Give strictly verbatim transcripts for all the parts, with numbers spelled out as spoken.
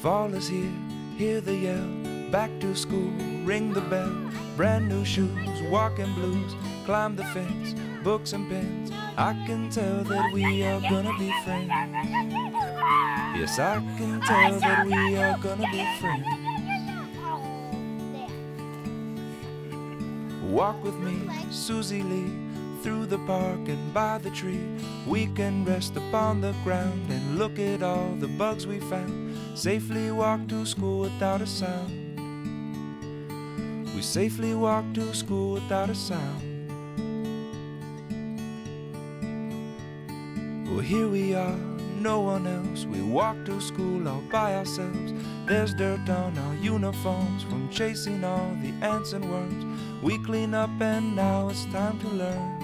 Fall is here, hear the yell, back to school, ring the bell, brand new shoes, walking blues, climb the fence, books and pens. I can tell that we are gonna be friends. Yes, I can tell that we are gonna be friends. Walk with me, Susie Lee, through the park and by the tree. We can rest upon the ground and look at all the bugs we found. Safely walk to school without a sound. We safely walk to school without a sound. Well, here we are, no one else. We walk to school all by ourselves. There's dirt on our uniforms from chasing all the ants and worms. We clean up and now it's time to learn.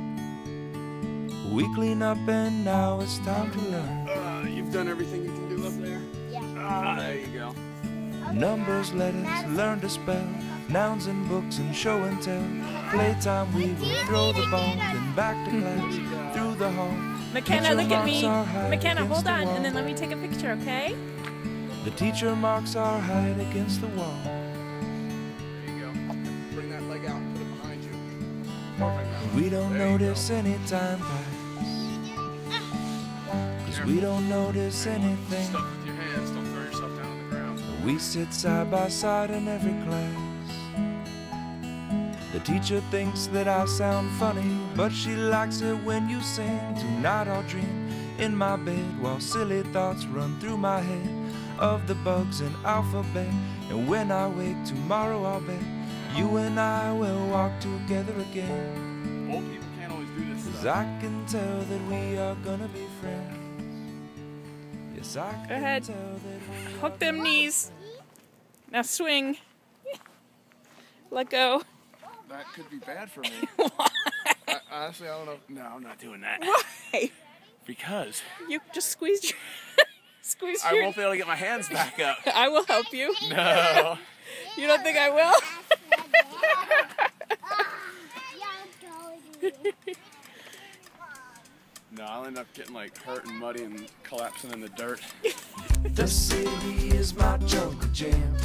We clean up and now it's time to learn. Uh, you've done everything you can do up there? Yeah. Ah, there you go. Numbers, letters, learn to spell, nouns and books and show and tell. Playtime, we will throw the ball, then back to class, through the hall. McKenna, look at me. McKenna, hold on, and then let me take a picture, okay? The teacher marks our height against the wall. There you go. Bring that leg out and put it behind you. We don't There you notice go. any time pass, cause we don't notice anything. Stuff with your hands, don't throw yourself down on the ground. We sit side by side in every class. The teacher thinks that I sound funny, but she likes it when you sing. Tonight I'll dream in my bed while silly thoughts run through my head of the bugs in alphabet. And when I wake tomorrow, I'll bet you and I will walk together again. Old people can't always do this 'Cause stuff. I can tell that we are gonna be friends. Yes, I can Go ahead. tell that we Hook them knees. Now swing. Let go. That could be bad for me. Why? I, honestly, I don't know. No, I'm not doing that. Why? Because You just squeeze your... squeeze I your... won't be able to get my hands back up. I will help you. No. You don't think I will? No, I'll end up getting like hurt and muddy and collapsing in the dirt. The city is my jungle gym.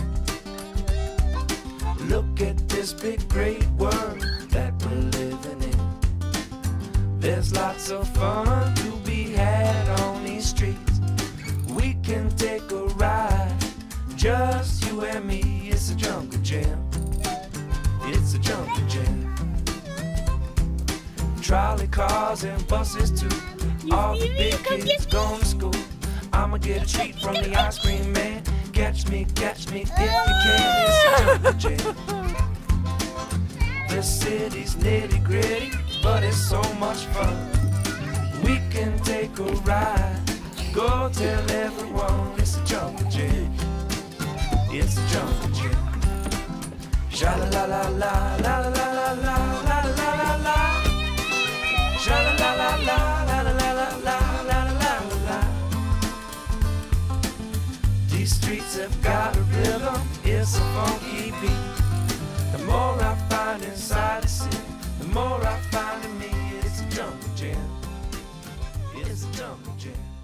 Look at this big great world that we're living in. There's lots of fun to be had on these streets. We can take a ride, just you and me. It's a jungle gym. It's a jungle gym. Trolley cars and buses too. All the big kids going to school. I'ma get a treat from the ice cream man. Catch me, catch me if you can. It's a jungle gym. The city's nitty gritty, but it's so much fun. We can take a ride. Go tell everyone it's a jungle gym. It's a jungle gym. Sha la la la la la la la la la la la la. Sha la la la la la la la la la la la. These streets have got a rhythm, it's a funky beat. The more I find inside the city, the more I find in me. It's a jungle gym. It's a jungle gym.